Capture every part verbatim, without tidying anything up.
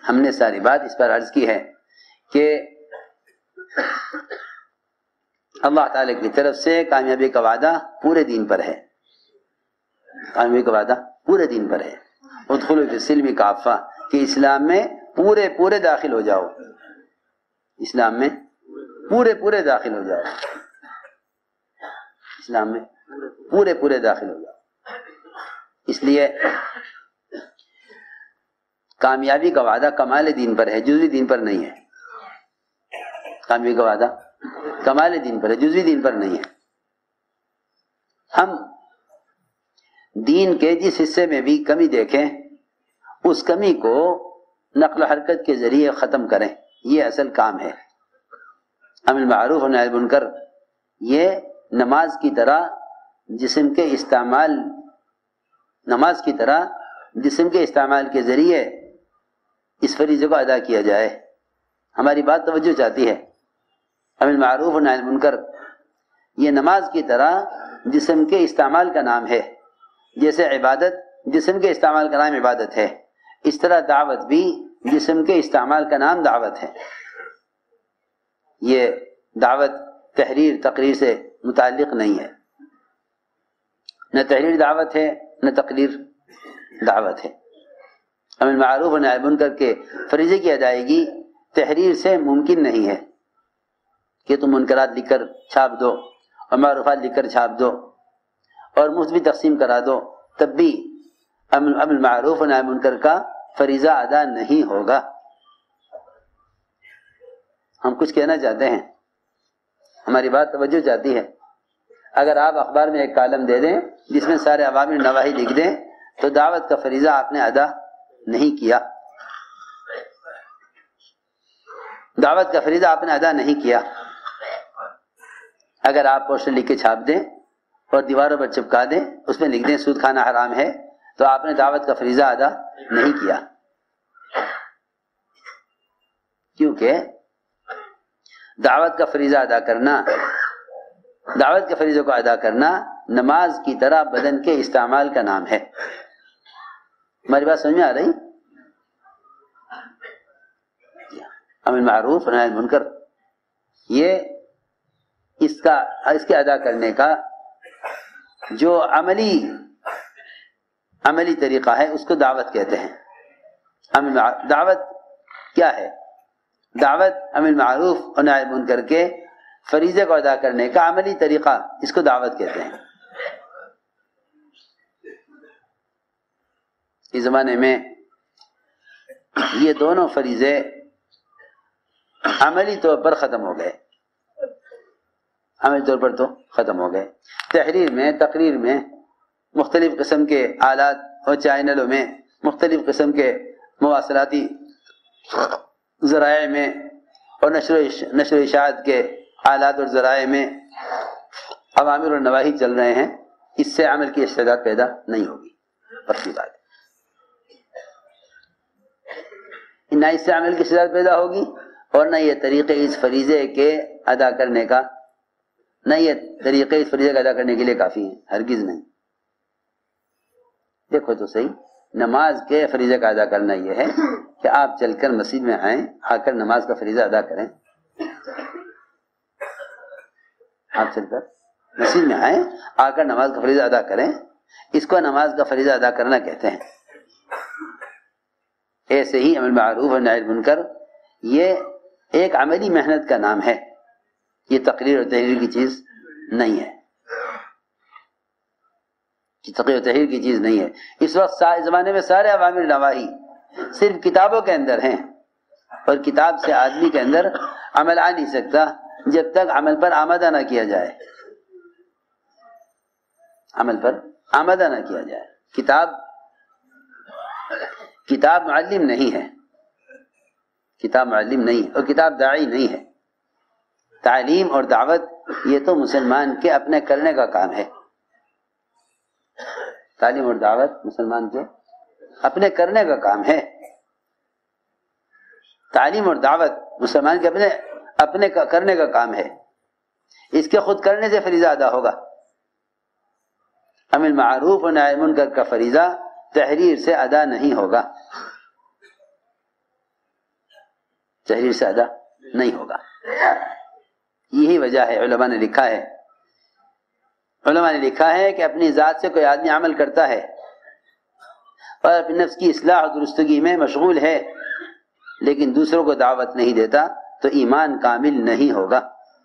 ہم نے ساری بات اس پر عرض کی ہے کہ اللہ تعالی کی طرف سے کامیابی کا وعدہ پورے دین پر ہے، کامیابی کا وعدہ پورے دین پر ہے۔ ادخلوا فی السلم کافہ، کہ اسلام میں پورے پورے داخل ہو جاؤ، اسلام میں پورے پورے داخل ہو جاؤ، اسلام میں پورے پورے داخل ہو جاؤ۔ اس لیے کامیابی کا وعدہ کمال دین پر ہے، جزوی دین پر نہیں ہے۔ کامیابی کا وعدہ کمال دین پر ہے، جزوی دین پر نہیں ہے۔ ہم دین کے جس حصے میں بھی کمی دیکھیں اس کمی کو نقل و حرکت کے ذریعے ختم کریں، یہ اصل کام ہے۔ امر معروف و نہی عن المنکر یہ نماز کی طرح جسم کے استعمال نماز کی طرح جسم کے استعمال کے ذریعے اس فریضے کو ادا کیا جائے۔ ہماری بات توجہ چاہتی ہے۔ امر معروف و نہی عن المنکر یہ نماز کی طرح جسم کے استعمال کا نام ہے، جیسے عبادت جسم کے استعمال کا نام عبادت ہے، اس طرح دعوت بھی جسم کے استعمال کا نام دعوت ہے۔ یہ دعوت تحریر تقریر سے متعلق نہیں ہے، نہ تحریر دعوت ہے نہ تقریر دعوت ہے۔ امر معروف و نہی عن المنکر کے فریضے کی ادائیگی تحریر سے ممکن نہیں ہے کہ تم منکرات لکھ کر چھاپ دو اور معروفات لکھ کر چھاپ دو اور مفت بھی تقسیم کرا دو، تب بھی امر معروف و نہی عن المنکر کا فریضہ ادا نہیں ہوگا۔ ہم کچھ کہنا چاہتے ہیں، ہماری بات توجہ چاہتی ہے۔ اگر آپ اخبار میں ایک کالم دے دیں جس میں سارے عوامر نواہی لکھ دیں تو دعوت کا فریضہ آپ نے ادا نہیں کیا، دعوت کا فریضہ آپ نے ادا نہیں کیا۔ اگر آپ پوسٹر لکھ کے چھاپ دیں اور دیواروں پر چپکا دیں، اس میں لکھ دیں سود کھانا حرام ہے، تو آپ نے دعوت کا فریضہ ادا نہیں کیا، کیونکہ دعوت کا فریضہ ادا کرنا دعوت کے فریضے کو ادا کرنا نماز کی طرح بدن کے استعمال کا نام ہے۔ ہماری بات سمجھ میں آ رہی؟ امر معروف و نہی عن المنکر یہ اس کا اس کے ادا کرنے کا جو عملی عملی طریقہ ہے اس کو دعوت کہتے ہیں۔ امر دعوت کیا ہے؟ دعوت امر معروف و نہی عن المنکر کے فریضے کو ادا کرنے کا عملی طریقہ، اس کو دعوت کہتے ہیں۔ اس زمانے میں یہ دونوں فریضے عملی طور پر ختم ہو گئے، عملی طور پر تو ختم ہو گئے۔ تحریر میں تقریر میں مختلف قسم کے آلات اور چینلوں میں مختلف قسم کے مواصلاتی ذرائع میں اور نشر و نشر و اشاعت کے آلات اور ذرائع میں اوامر اور نواہی چل رہے ہیں، اس سے عمل کی استعداد پیدا نہیں ہوگی، پکی بات ہے۔ نہ اس سے عمل کی استعداد پیدا ہوگی اور نہ یہ طریقے اس فریضے کے ادا کرنے کا نہ یہ طریقے اس فریضے کا ادا کرنے کے لیے کافی ہیں، ہرگز نہیں۔ دیکھو تو صحیح، نماز کے فریضے کا ادا کرنا یہ ہے کہ آپ چل کر مسجد میں آئیں، آ کر نماز کا فریضہ ادا کریں۔ آپ چل کر مسجد میں آئیں، آ کر نماز کا فریضہ ادا کریں، اس کو نماز کا فریضہ ادا کرنا کہتے ہیں۔ ایسے ہی امر معروف و نہی عن المنکر یہ ایک عملی محنت کا نام ہے، یہ تقریر اور تحریر کی چیز نہیں ہے، یہ تقریر اور تحریر کی چیز نہیں ہے۔ اس وقت زمانے میں سارے عوامر نواہی صرف کتابوں کے اندر ہیں، اور کتاب سے آدمی کے اندر عمل آ نہیں سکتا جب تک عمل پر آمادہ نہ کیا جائے، عمل پر آمادہ نہ کیا جائے۔ کتاب کتاب معلم نہیں ہے، کتاب معلم نہیں ہے، اور کتاب داعی نہیں ہے۔ تعلیم اور دعوت یہ تو مسلمان کے اپنے کرنے کا کام ہے، تعلیم اور دعوت مسلمان کے اپنے کرنے کا کام ہے۔ تعلیم اور دعوت مسلمان کے اپنے اپنے کرنے کا کام ہے، اس کے خود کرنے سے فریضہ ادا ہوگا۔ امر معروف و نہی عن المنکر کا فریضہ تحریر سے ادا نہیں ہوگا۔ تحریر سے ادا نہیں ہوگا. یہی وجہ ہے. علماء نے لکھا ہے علماء نے لکھا ہے کہ اپنی ذات سے کوئی آدمی عمل کرتا ہے اور اپنے نفس کی اصلاح و درستگی میں مشغول ہے لیکن دوسروں کو دعوت نہیں دیتا تو ایمان کامل نہیں ہوگا.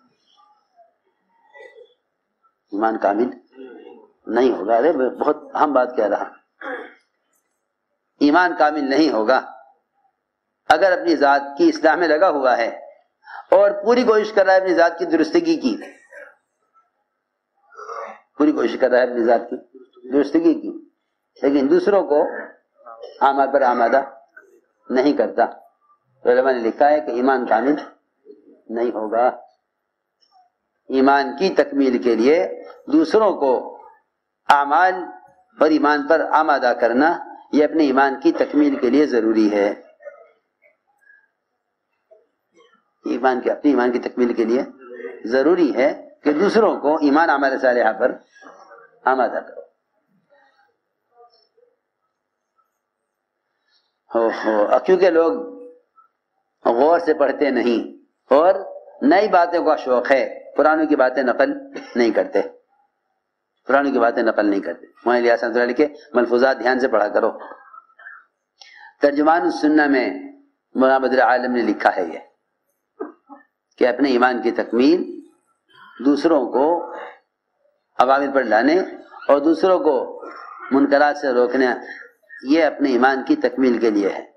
ایمان کامل نہیں ہوگا. ارے بہت اہم بات کہہ رہا. ایمان کامل نہیں ہوگا. اگر اپنی ذات کی اصلاح میں لگا ہوا ہے اور پوری کوشش کر رہا ہے اپنی ذات کی درستگی کی پوری کوشش کر رہا ہے اپنی ذات کی درستگی کی لیکن دوسروں کو اعمال پر آمادہ نہیں کرتا تو علماء نے لکھا ہے کہ ایمان کامل نہیں ہوگا. ایمان کی تکمیل کے لیے دوسروں کو اعمال اور ایمان پر آمادہ کرنا یہ اپنے ایمان کی تکمیل کے لیے ضروری ہے. ایمان کے اپنی ایمان کی تکمیل کے لیے ضروری ہے کہ دوسروں کو ایمان اعمال صالحہ پر آمادہ کرو. ہو ہو کیونکہ لوگ غور سے پڑھتے نہیں اور نئی باتوں کا شوق ہے, پرانوں کی باتیں نقل نہیں کرتے پرانوں کی باتیں نقل نہیں کرتے. مولانا الیاس رحمۃ اللہ علیہ کے ملفوظات دھیان سے پڑھا کرو. ترجمان السنہ میں مولانا بدر عالم نے لکھا ہے یہ کہ اپنے ایمان کی تکمیل دوسروں کو عوامل پر لانے اور دوسروں کو منکرات سے روکنے یہ اپنے ایمان کی تکمیل کے لیے ہے.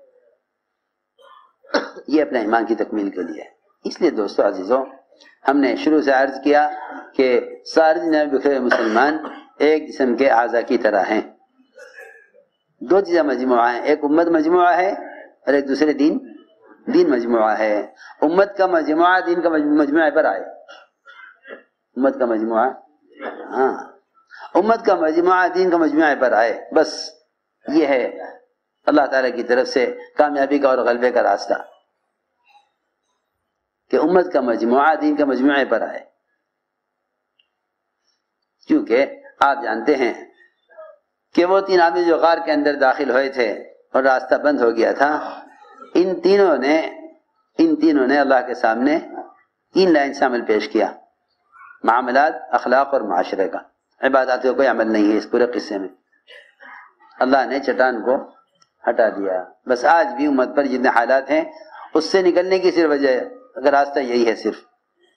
یہ اپنے ایمان کی تکمیل کے لیے ہے. اس لیے دوستو عزیزوں ہم نے شروع سے عرض کیا کہ سارے دنیا میں بکھرے مسلمان ایک جسم کے اعضاء کی طرح ہیں. دو چیزیں مجموعہ ہیں, ایک امت مجموعہ ہے اور ایک دوسرے دین دین مجموعہ ہے. امت کا مجموعہ دین کا مجموعہ پر آئے. امت کا مجموعہ ہاں امت کا مجموعہ دین کا مجموعہ پر آئے. بس یہ ہے اللہ تعالیٰ کی طرف سے کامیابی کا اور غلبے کا راستہ کہ امت کا مجموعہ دین کا مجموعہ پر آئے. کیونکہ آپ جانتے ہیں کہ وہ تین آدمی جو غار کے اندر داخل ہوئے تھے اور راستہ بند ہو گیا تھا, ان تینوں نے ان تینوں نے اللہ کے سامنے تین لائن سے عمل پیش کیا. معاملات, اخلاق اور معاشرے کا. عبادات کا کوئی عمل نہیں ہے اس پورے قصے میں. اللہ نے چٹان کو ہٹا دیا. بس آج بھی امت پر جتنے حالات ہیں اس سے نکلنے کی صرف وجہ اگر راستہ یہی ہے صرف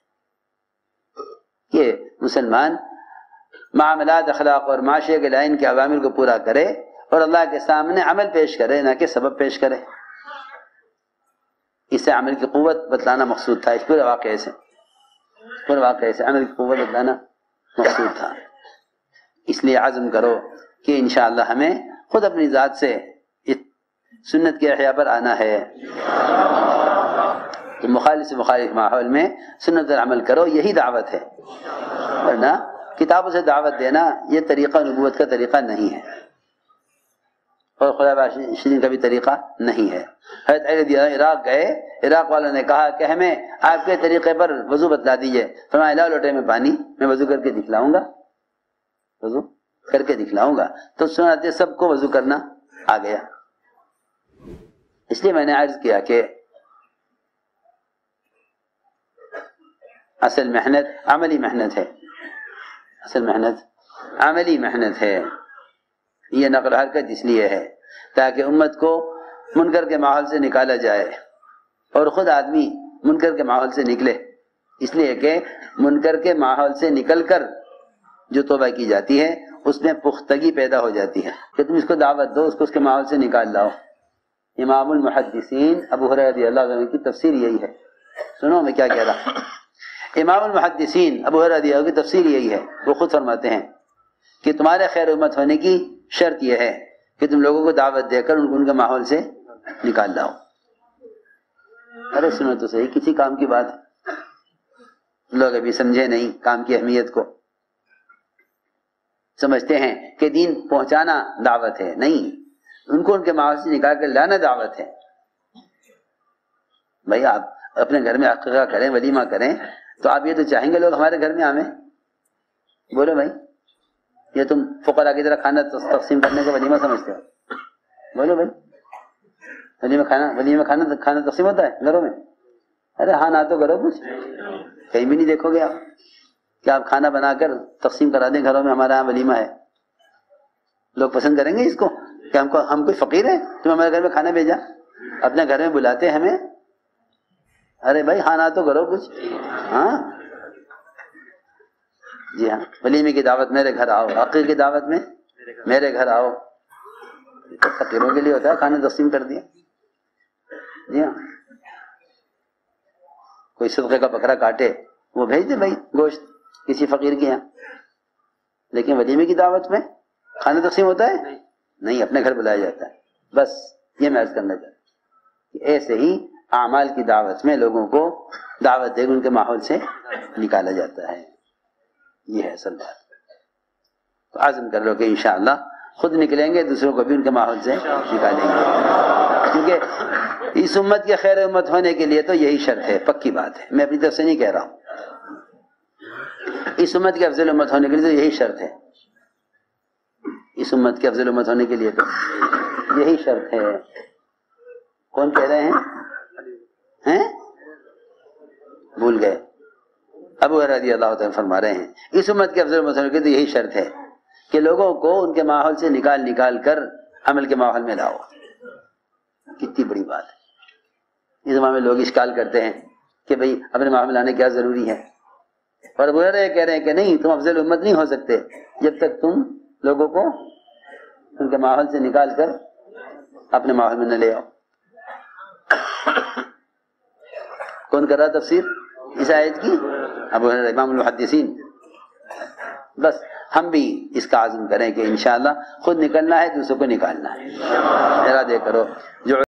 کہ مسلمان معاملات, اخلاق اور معاشرے کے لائن کے عوامل کو پورا کرے اور اللہ کے سامنے عمل پیش کرے نہ کہ سبب پیش کرے. اس سے عمل کی قوت بتلانا مقصود تھا. اس پورے واقعے سے پورے واقعے سے عمل کی قوت بتلانا مقصود تھا. اس لیے عزم کرو کہ انشاءاللہ ہمیں خود اپنی ذات سے سنت کے احیاء پر آنا ہے. کہ مخالف سے مخالف ماحول میں سنت پر عمل کرو, یہی دعوت ہے. ورنہ کتابوں سے دعوت دینا یہ طریقہ نبوت کا طریقہ نہیں ہے اور خدا باشرین کا بھی طریقہ نہیں ہے. حضرت علی رضی اللہ عنہ عراق گئے, عراق والوں نے کہا کہ ہمیں آپ کے طریقے پر وضو بتلا دیجئے. فرمایا لاؤ لوٹے میں پانی, میں وضو کر کے دکھلاؤں گا وضو کر کے دکھلاؤں گا. تو سناتے سب کو وضو کرنا آ گیا. اس لیے میں نے عرض کیا کہ اصل محنت عملی محنت ہے. اصل محنت عملی محنت ہے. یہ نقل و حرکت اس لیے ہے تاکہ امت کو منکر کے ماحول سے نکالا جائے اور خود آدمی منکر کے ماحول سے نکلے. اس لیے کہ منکر کے ماحول سے نکل کر جو توبہ کی جاتی ہے اس میں پختگی پیدا ہو جاتی ہے کہ تم اس کو دعوت دو, اس کو اس کے ماحول سے نکال لاؤ. امام المحدثین ابو ہریرہ رضی اللہ عنہ کی تفسیر یہی ہے. سنو میں کیا کہہ رہا. امام المحدثین ابو ہریرہ رضی اللہ عنہ کی تفسیر یہی ہے. وہ خود فرماتے ہیں کہ تمہارے خیر امت ہونے کی شرط یہ ہے کہ تم لوگوں کو دعوت دے کر ان کو ان کے ماحول سے نکال لاؤ. ارے سنو تو صحیح, کسی کام کی بات ہے. لوگ ابھی سمجھے نہیں کام کی اہمیت کو. سمجھتے ہیں کہ دین پہنچانا دعوت ہے. نہیں, ان کو ان کے ماحول سے نکال کر لانا دعوت ہے. بھائی آپ اپنے گھر میں عقیقہ کریں, ولیمہ کریں, تو آپ یہ تو چاہیں گے لوگ ہمارے گھر میں آویں. بولو بھائی, یہ تم فقراء کی طرح کھانا تقسیم کرنے کا ولیمہ سمجھتے ہو؟ بولو بھائی, ولیمہ کھانا ولیمہ کھانا کھانا تقسیم ہوتا ہے گھروں میں؟ ارے ہاں نہ تو کرو کچھ، کہیں بھی نہیں دیکھو گے آپ کہ آپ کھانا بنا کر تقسیم کرا دیں گھروں میں ہمارے یہاں ولیمہ ہے، لوگ پسند کریں گے اس کو کہ ہم کو ہم کوئی فقیر ہیں تم ہمارے گھر میں کھانا بھیجا، اپنے گھر میں بلاتے ہمیں، ارے بھائی ہاں نہ تو کرو کچھ. ہاں جی ہاں، ولیمے کی دعوت میرے گھر آؤ، عقیق کی دعوت میں میرے گھر آؤ، فقیروں کے لیے ہوتا ہے کھانا تقسیم کر دیا. جی ہاں، کوئی صدقے کا بکرا کاٹے وہ بھیج دے بھائی گوشت کسی فقیر کے یہاں، لیکن ولیمے کی دعوت میں کھانا تقسیم ہوتا ہے نہیں، اپنے گھر بلایا جاتا ہے. بس یہ میں عرض کرنا چاہتا ہوں کہ ایسے ہی اعمال کی دعوت میں لوگوں کو دعوت دے کے ان کے ماحول سے نکالا جاتا ہے. یہ ہے اصل بات. تو عزم کر لو کہ انشاءاللہ خود نکلیں گے، دوسروں کو بھی ان کے ماحول سے نکالیں گے، کیونکہ اس امت کے خیر امت ہونے کے لیے تو یہی شرط ہے، پکی بات ہے، میں اپنی طرف سے نہیں کہہ رہا ہوں. اس امت کے افضل امت ہونے کے لیے تو یہی شرط ہے، اس امت کے افضل امت ہونے کے لیے تو یہی شرط ہے. کون کہہ رہے ہیں ہیں بھول گئے؟ ابو ہریرہ رضی اللہ تعالیٰ فرما رہے ہیں اس امت کے افضل امت ہونے کے لیے تو یہی شرط ہے کہ لوگوں کو ان کے ماحول سے نکال نکال کر عمل کے ماحول میں لاؤ. کتنی بڑی بات ہے. اس زمانے میں لوگ اشکال کرتے ہیں کہ بھئی اپنے ماحول میں لانے کیا ضروری ہے، اور ابو ہریرہ کہہ رہے ہیں کہ نہیں، تم افضل امت نہیں ہو سکتے جب تک تم لوگوں کو ان کے ماحول سے نکال کر اپنے ماحول میں نہ لے آؤ. کون کر رہا تفسیر اس آیت کی؟ ابو ہریرہ امام المحدثین. بس ہم بھی اس کا عزم کریں کہ انشاءاللہ خود نکلنا ہے، دوسروں کو نکالنا ہے. ارادے کرو جو